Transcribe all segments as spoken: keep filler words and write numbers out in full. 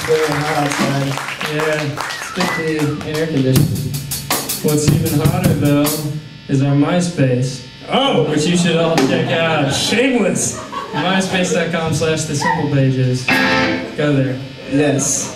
very hot outside. Yeah, stick to air conditioning. What's even hotter, though, is our MySpace. Oh! Which you should all check out. Shameless! MySpace dot com slash the simple pages. Go there. Yes.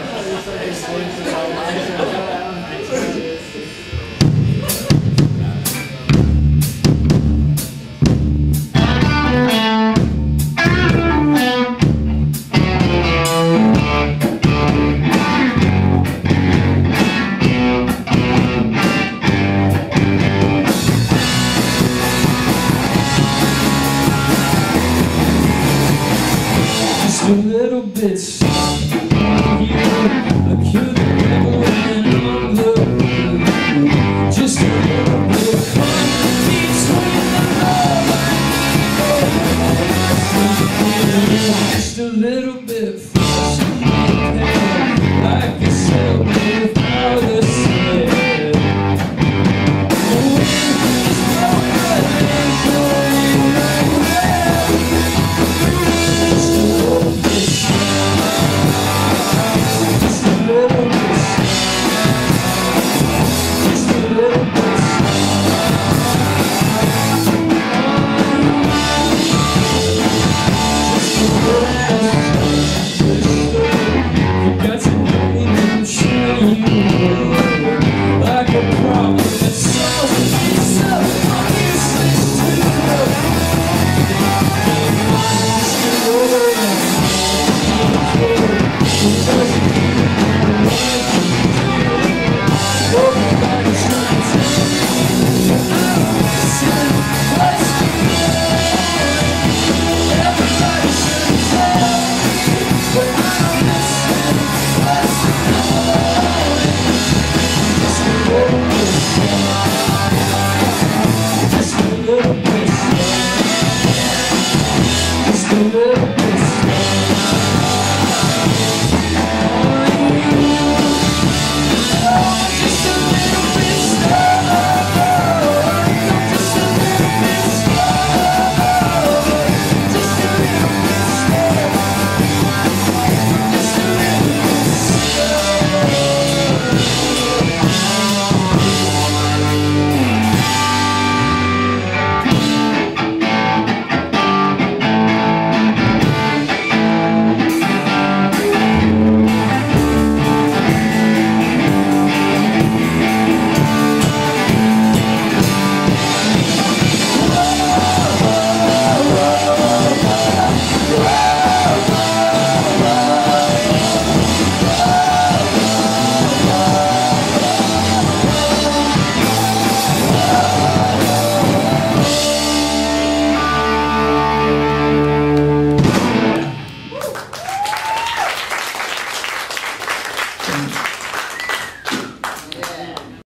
Just a little bit soft. You, a cute little and on the road. Just a little bit of company between the love and just a little bit fresh and pale, like a sail without a sail. The wind is blowing and blowing right there. Just a little bit Just a little bit Just a little bit Just a little bit You got to know me, I'm sure you will. Like a problem that solves itself, I'm useless to know. Just a little bit Just a little bit, just a little bit.